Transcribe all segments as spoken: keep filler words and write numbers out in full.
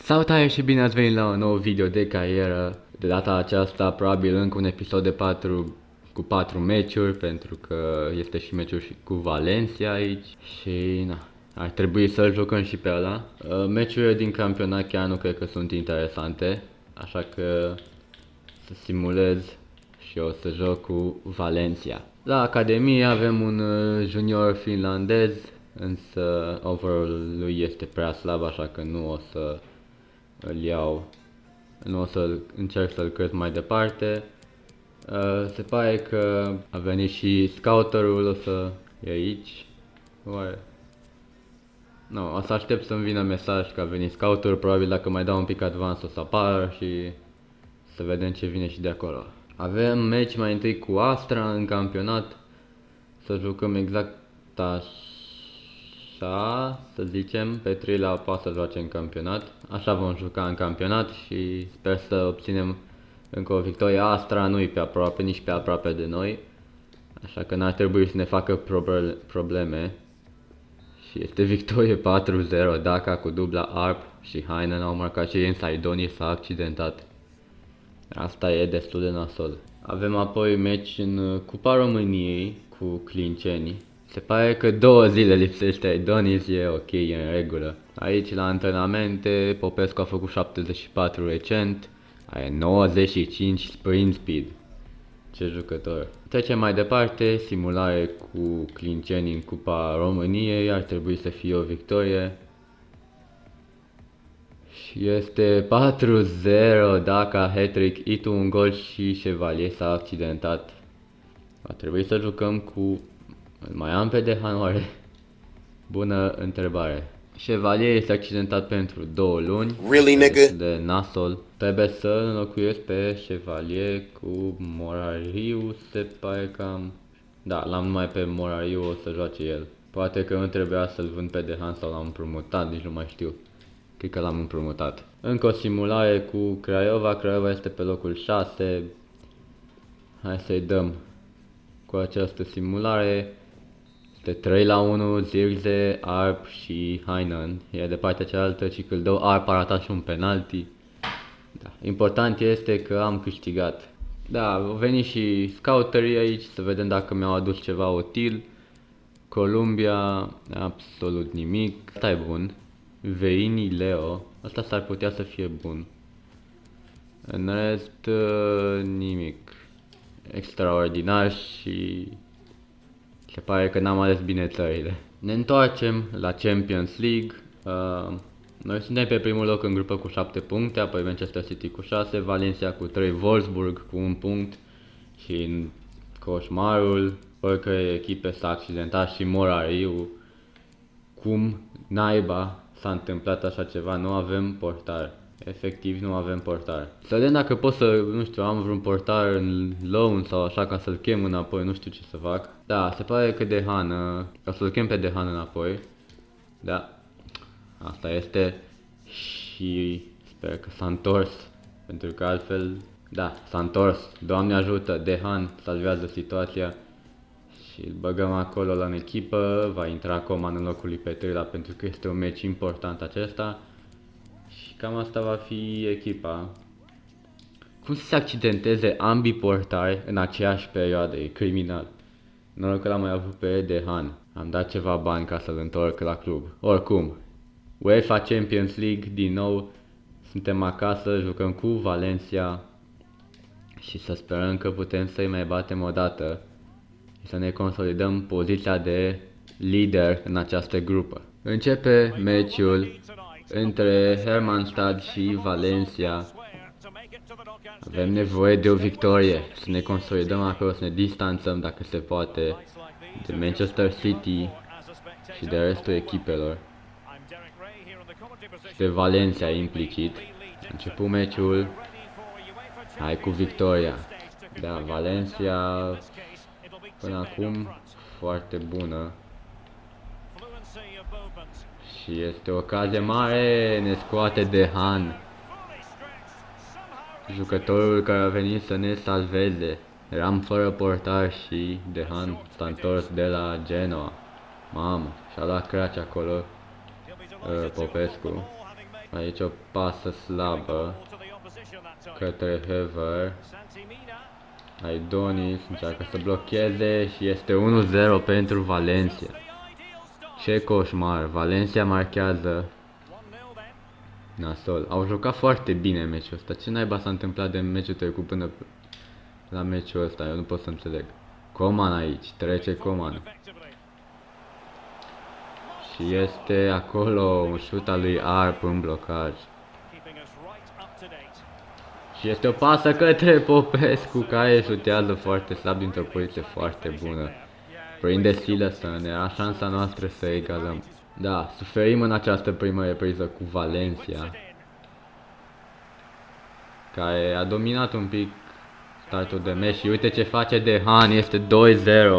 Salutare și bine ați venit la un nou video de carieră. De data aceasta probabil încă un episod de patru cu patru meciuri, pentru că este și meciul și cu Valencia aici și na, ar trebui să-l jucăm și pe ăla. Uh, Meciurile din campionat chiar nu cred că sunt interesante, așa că să simulez și o să joc cu Valencia. La Academie avem un uh, junior finlandez, însă overall lui este prea slab, așa că nu o să îl iau, nu o să încerc să-l cresc mai departe. Uh, se pare că a venit și scouterul, o să e aici. Oare? Nu, no, o să aștept să-mi vină mesaj că a venit scouterul, probabil dacă mai dau un pic advance o să apară și să vedem ce vine și de acolo. Avem meci mai întâi cu Astra în campionat, să jucăm exact așa, să zicem, Petrila poate să joace în campionat, așa vom juca în campionat și sper să obținem încă o victorie. Astra nu e pe aproape, nici pe aproape de noi, așa că n-ar trebui să ne facă probleme. Și este victorie patru zero, Daca cu dubla Arp și Hainen au marcat și Inside Donny s-a accidentat. Asta e destul de nasol. Avem apoi meci în Cupa României cu Clinceni. Se pare că două zile lipsește Aidonis, e ok, e în regulă. Aici la antrenamente, Popescu a făcut șaptezeci și patru recent, are nouăzeci și cinci sprint speed. Ce jucător. Trecem mai departe, simulare cu Clinceni în Cupa României, ar trebui să fie o victorie. Și este patru zero, Daca, hat-trick, Itu un gol și Chevalier s-a accidentat. Va trebui să jucăm cu... Mai am pe Dehan oare? Bună întrebare. Chevalier este accidentat pentru două luni. Really, nigga? De nasol. Trebuie să înlocuiesc pe Chevalier cu Morariu, se pare că am... Da, l-am numai pe Morariu, o să joace el. Poate că nu trebuia să-l vând pe Dehan sau l-am împrumutat, nici nu mai știu. Cred că l-am împrumutat. Încă o simulare cu Craiova, Craiova este pe locul șase. Hai să-i dăm cu această simulare. Este trei la unu, Zirze, Arp și Hainen. E de partea cealaltă și când dau Arp a ratat și un penalti. Da. Important este că am câștigat. Da, au venit și scouterii aici să vedem dacă mi-au adus ceva util. Columbia, absolut nimic. Asta e bun. Veini Leo, asta s-ar putea să fie bun. În rest, nimic extraordinar și se pare că n-am ales bine țările. Ne întoarcem la Champions League. Uh, noi suntem pe primul loc în grupă cu șapte puncte, apoi Manchester City cu șase, Valencia cu trei, Wolfsburg cu un punct și în coșmarul oricărei echipe s-a accidentat și Morariu. Cum naiba s-a întâmplat așa ceva, nu avem portar. Efectiv nu avem portar. Să vedem dacă pot să, nu știu, am vreun portar în loan sau așa ca să-l chem înapoi, nu știu ce să fac. Da, se pare că Dehan, ca să-l chem pe Dehan înapoi. Da, asta este și sper că s-a întors, pentru că altfel, da, s-a întors. Doamne ajută, Dehan salvează situația. Și îl băgăm acolo la în echipă, va intra Coman în locul lui Petrila pentru că este un meci important acesta. Și cam asta va fi echipa. Cum să se accidenteze ambii portari în aceeași perioadă, e criminal. Noroc că l-am mai avut pe Dehan. Am dat ceva bani ca să-l întorc la club. Oricum, UEFA Champions League din nou, suntem acasă, jucăm cu Valencia și să sperăm că putem să-i mai batem o dată. Să ne consolidăm poziția de lider în această grupă. Începe meciul între Hermannstad și Valencia. Avem nevoie de o victorie, să ne consolidăm acolo, să ne distanțăm dacă se poate de Manchester City și de restul echipelor. Și de Valencia implicit. A început meciul. Hai cu victoria. Da, Valencia până acum foarte bună. Și este o ocazie mare, ne scoate Dehan. Jucătorul care a venit să ne salveze. Eram fără portar și Dehan s-a întors de la Genoa. Mamă, și-a luat craci acolo uh, Popescu. Aici o pasă slabă către Hever. Aidonis încearcă să blocheze și este unu zero pentru Valencia. Ce coșmar, Valencia marchează. Nasol, au jucat foarte bine meciul ăsta. Ce naiba s-a întâmplat de meciul trecut până la meciul ăsta? Eu nu pot să înțeleg. Coman aici, trece Coman. Și este acolo un șut al lui Arp în blocaj. Și este o pasă către Popescu, care șutează foarte slab dintr-o poziție foarte bună. Prinde Silason, era șansa noastră să egalăm. Da, suferim în această primă repriză cu Valencia, care a dominat un pic startul de meci și uite ce face De Han, este doi zero.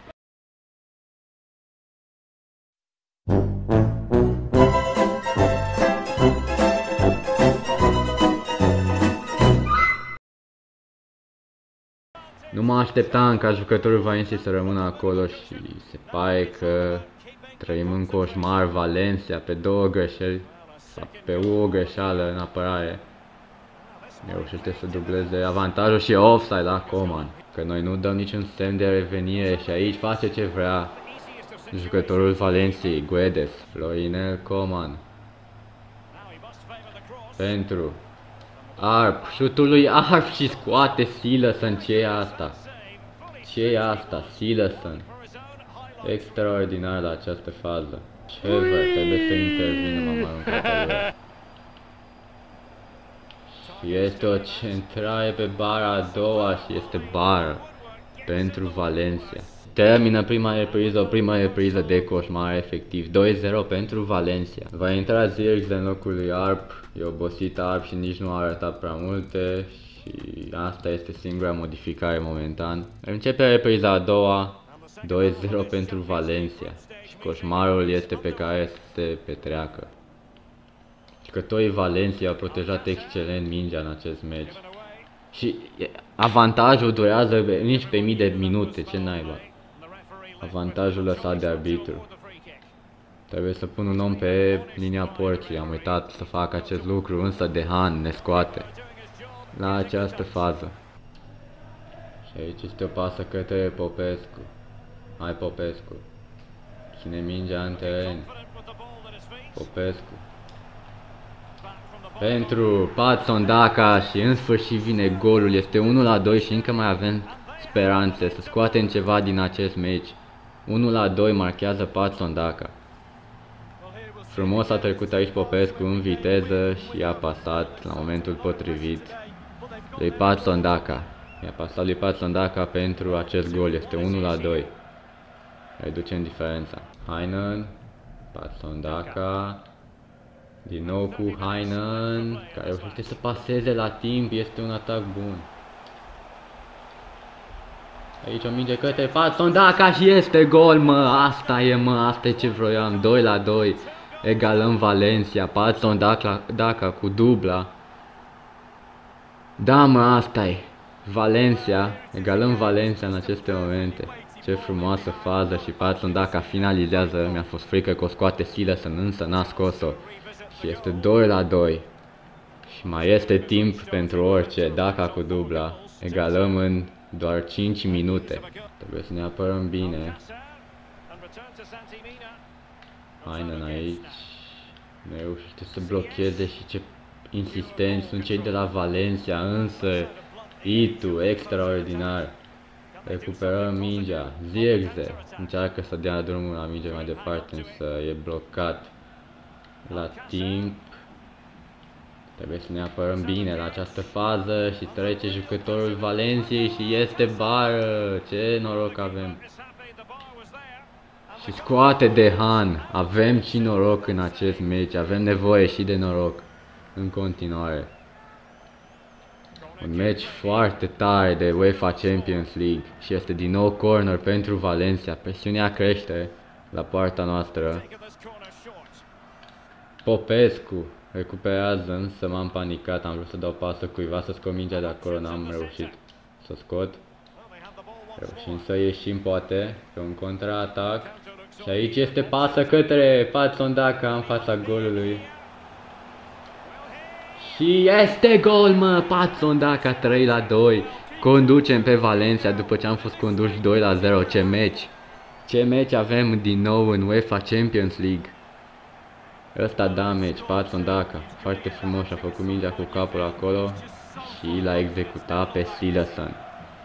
Nu mă așteptam ca jucătorul Valencia să rămână acolo și se pare că trăim în coșmar. Valencia pe două greșeli, sau pe o greșeală în apărare, reușește să dubleze avantajul și offside la Coman. Că noi nu dăm niciun semn de revenire și aici face ce vrea jucătorul Valenciei, Guedes. Florinel Coman pentru Arp, șutul lui Arp și scoate Silason. Ce e asta? Ce e asta? Silason. Extraordinar la această fază. Hever trebuie să intervină, m-am aruncat pe lui. Și este o centrare pe bara a doua și este bară pentru Valencia. Termină prima repriză, o prima repriză de coșmar efectiv. doi zero pentru Valencia. Va intra Zirkzee în locul lui Arp. E obosit Arp și nici nu a arătat prea multe. Și asta este singura modificare momentan. Începe repriza a doua. doi zero pentru Valencia. Și coșmarul este pe care să se petreacă. Jucătorii Valencia au protejat excelent mingea în acest meci. Și avantajul durează nici pe mii de minute, ce naiba. Avantajul lăsat de arbitru. Trebuie să pun un om pe linia porții, am uitat să fac acest lucru, însă De Han ne scoate la această fază. Și aici este o pasă către Popescu. Hai Popescu. Ține mingea în teren. Popescu. Pentru Patson Daka și în sfârșit vine golul. Este unu la doi și încă mai avem speranțe să scoatem ceva din acest meci. unu la doi marchează Patson Daka. Frumos a trecut aici Popescu în viteză și a pasat la momentul potrivit lui Patson Daka. I-a pasat lui Patson Daka pentru acest gol. Este unu la doi. Reducem diferența. Heinen, Patson Daka. Din nou cu Heinen, care reușește să paseze la timp, este un atac bun. Aici o minge către Patson Daka și este gol, mă, asta e, mă, asta e ce vroiam, doi la doi, egalăm Valencia, Patson Daka, Daka cu dubla. Da, mă, asta e, Valencia, egalăm Valencia în aceste momente. Ce frumoasă fază și Patson Daka finalizează, mi-a fost frică că o scoate Silason, însă n-a scos-o. Și este doi la doi. Și mai este timp pentru orice. Daka cu dubla. Egalăm în doar cinci minute. Trebuie să ne apărăm bine. Heinen aici. Nu reușește să blocheze și ce insistenți sunt cei de la Valencia. Însă Itu, extraordinar. Recuperăm mingea. Zirkzee încearcă să dea drumul la minge mai departe, însă e blocat la timp. Trebuie să ne apărăm bine la această fază și trece jucătorul Valenciei și este bară. Ce noroc avem. Și scoate De Han. Avem și noroc în acest meci. Avem nevoie și de noroc în continuare. Un meci foarte tare de UEFA Champions League și este din nou corner pentru Valencia. Presiunea crește la poarta noastră. Popescu recuperează, însă m-am panicat, am vrut să dau pasă cuiva să scot mingea de acolo, n-am reușit să scot. Reușim să ieșim poate pe un contraatac. Și aici este pasă către Patson Daka în fața golului. Și este gol, mă! Patson Daka trei la doi. Conducem pe Valencia după ce am fost conduși doi la zero. Ce meci! Ce meci avem din nou în UEFA Champions League. Ăsta da meci, Patson Daka. Foarte frumos, a făcut mingea cu capul acolo și l-a executat pe Silason.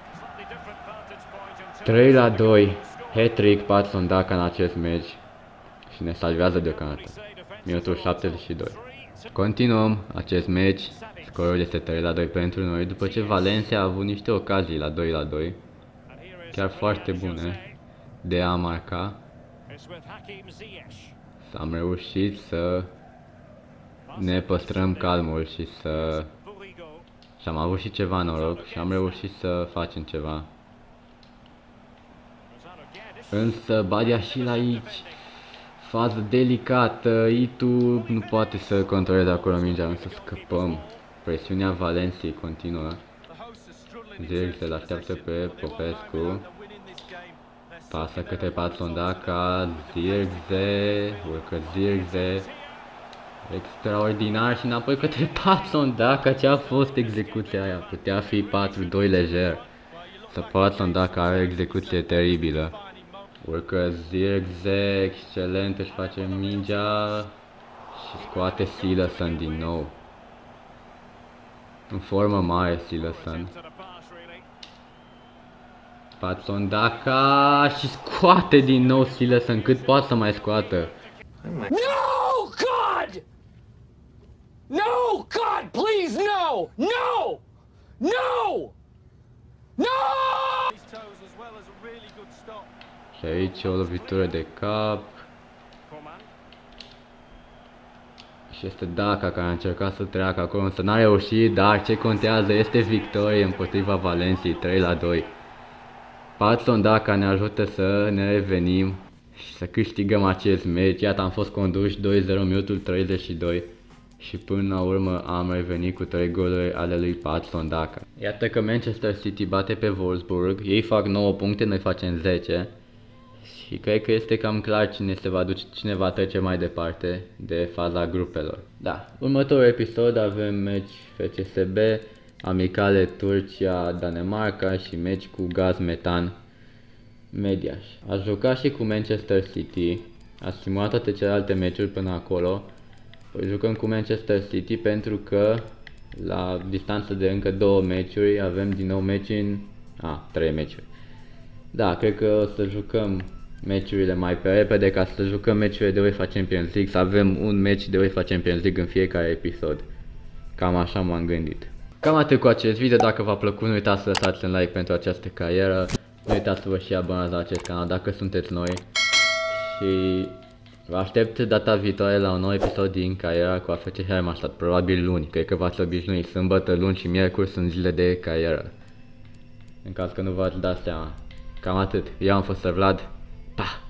trei la doi. Hat-trick Patson Daka în acest meci. Și ne salvează deocamdată. Minutul șaptezeci și doi. Continuăm acest meci. Scorul este trei la doi pentru noi, după ce Valencia a avut niște ocazii la doi la doi. Chiar foarte bune de a marca. Am reușit să ne păstrăm calmul și să... Și am avut și ceva noroc și am reușit să facem ceva. Însă Badia și la aici, fază delicată, Itu nu poate să controleze acolo mingea, însă scăpăm. Presiunea Valenciei continuă. Zirkzee îl așteaptă pe Popescu. Pasă către Patson Daka, Zirkzee, urcă Zirkzee. Extraordinar și înapoi către Patson Daka. Ce a fost execuția aia? Putea fi patru doi lejer. Să Patson Daka are o execuție teribilă. Urcă Zirkzee, excelent, își face mingea și scoate Silason din nou. În formă mare Silason. Patson Daka și scoate din nou Silason, cât poate să mai scoată. No, God! No, God, please, no! No! No! No! Și aici o lovitură de cap. Și este Daka care a încercat să treacă acolo, însă n-a reușit, dar ce contează este victorie împotriva Valenciei, trei la doi. Patson Daka ne ajută să ne revenim și să câștigăm acest meci. Iată, am fost conduși doi zero minutul treizeci și doi și până la urmă am revenit cu trei goluri ale lui Patson Daka. Iată că Manchester City bate pe Wolfsburg, ei fac nouă puncte, noi facem zece. Și cred că este cam clar cine se va duce, cine va trece mai departe de faza grupelor. Da, următorul episod avem meci F C S B, amicale Turcia-Danemarca și meci cu Gaz Metan Mediaș. A jucat și cu Manchester City, a simulat toate celelalte meciuri până acolo. Păi jucăm cu Manchester City pentru că la distanță de încă două meciuri avem din nou meci în... A, trei meciuri. Da, cred că o să jucăm meciurile mai pe repede ca să jucăm meciurile de UEFA Champions League, să avem un meci de UEFA Champions League în fiecare episod. Cam așa m-am gândit. Cam atât cu acest video, dacă v-a plăcut nu uitați să lăsați un like pentru această carieră, nu uitați să vă și abonați la acest canal dacă sunteți noi și vă aștept data viitoare la un nou episod din cariera cu A F C Hermannstadt, probabil luni, cred că v-ați obișnuit, sâmbătă, luni și miercuri sunt zile de carieră, în caz că nu v-ați dat seama. Cam atât, eu am fost Vlad, pa!